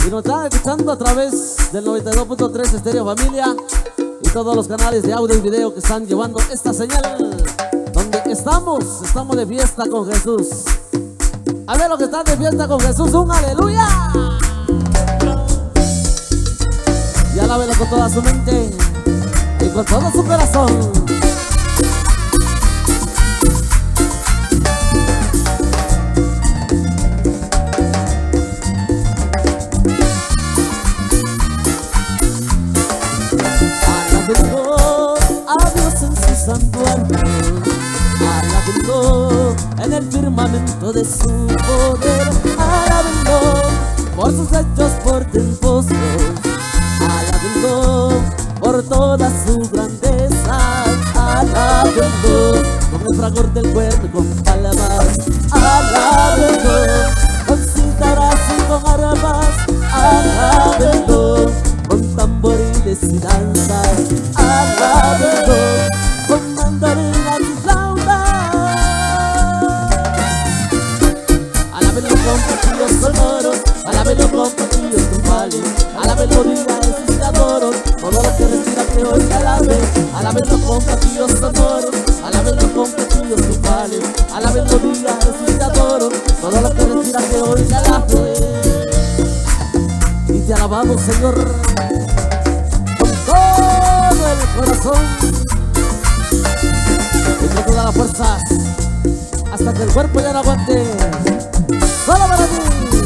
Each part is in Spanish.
Y nos están escuchando a través del 92.3 Estéreo Familia y todos los canales de audio y video que están llevando esta señal. Donde estamos de fiesta con Jesús. A ver los que están de fiesta con Jesús, un aleluya. Y alábelo con toda su mente y con todo su corazón. A Dios en su santuario, alábenlo en el firmamento de su poder, alábenlo por sus hechos portentosos, alábenlo por toda su grandeza, alábenlo con el fragor del cuerno y con palabras, alábenlo con cítaras y con arpas, alábenlo con tamboriles y danzas, alábenlo con mandarinas y flautas, alábenlo con cuchillos sonoros, alábenlo con cuchillos triunfales, alábenlo días y te adoro, todo lo que respira que hoy te alabe, alábenlo con cuchillos sonoros, alábenlo con cuchillos triunfales, alábenlo días y te adoro, todo lo que respira que hoy te alabe. Y te alabamos, Señor, con todo el corazón y con todas las fuerzas, hasta que el cuerpo ya no aguante. Solo para ti.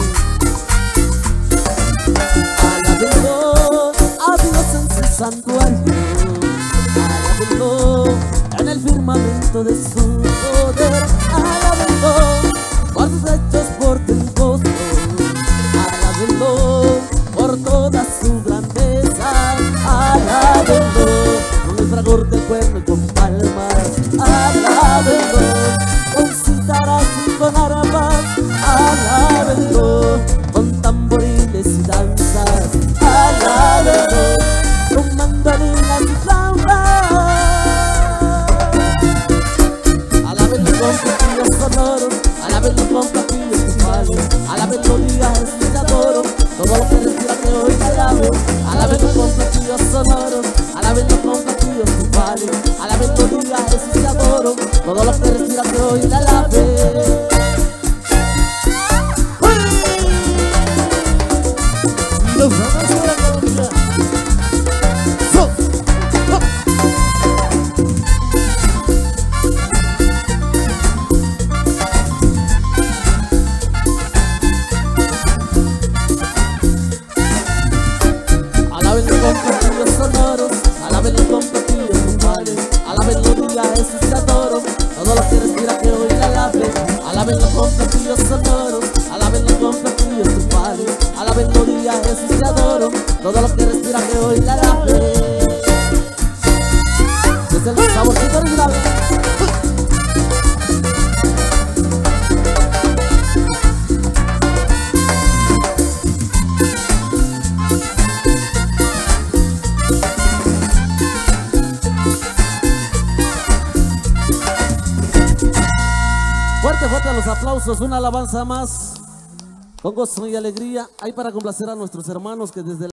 Alábenlo a Dios en su santuario, alábenlo en el firmamento de su poder, alábenlo por sus hechos portentosos, alábenlo por toda su grandeza, alábenlo con el fragor del cuerno y con palmas, alábenlo con cítaras y con arpas, alábenlo con tamboriles y danzas, alábenlo con mandarinas y flautas, alábenlo con cuchillos sonoros, alábenlo con cuchillos triunfales, alábenlo días y te adoro, todo lo que respira que hoy te alabe, alábenlo con cuchillos sonoros, alábenlo con cuchillos triunfales, alábenlo días y te adoro, todo lo que respira que hoy te alabe. Los amas de la Colombia. Alábenlo con cuchillos sonoros, alábenlo con cuchillos triunfales, alábenlo días y te adoro, todo lo que respira que hoy te alabe, alábenlo con cuchillos sonoros, alábenlo con cuchillos triunfales, alábenlo días y te adoro, todo lo que respira que hoy te alabe. Desde el saborcito original. Fuerte, fuerte los aplausos, una alabanza más con gozo y alegría. Hay para complacer a nuestros hermanos que desde